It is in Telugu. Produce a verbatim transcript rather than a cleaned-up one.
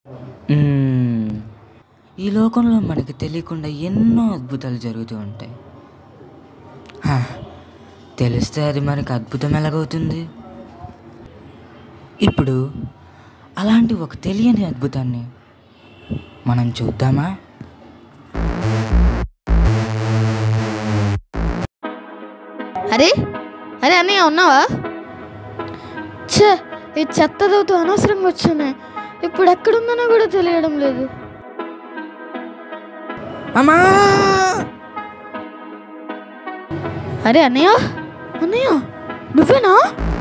మ్మ్. ఈ లోకంలో మనకి తెలియకుండా ఎన్నో అద్భుతాలు జరుగుతూ ఉంటాయి. హా, తెలిస్తే అది మనకి అద్భుతం ఎలాగవుతుంది? ఇప్పుడు అలాంటి ఒక తెలియని అద్భుతాన్ని మనం చూద్దామా? అరే అరే అన్నయ్య ఉన్నావా? ఛే, ఈ చెత్త దవ్వుతూ అనవసరంగా వచ్చానే. ఇప్పుడు ఎక్కడుందనో కూడా తెలియడం లేదు. అమ్మా! అరే అన్నయ్య అన్నయ్య నువ్వేనా?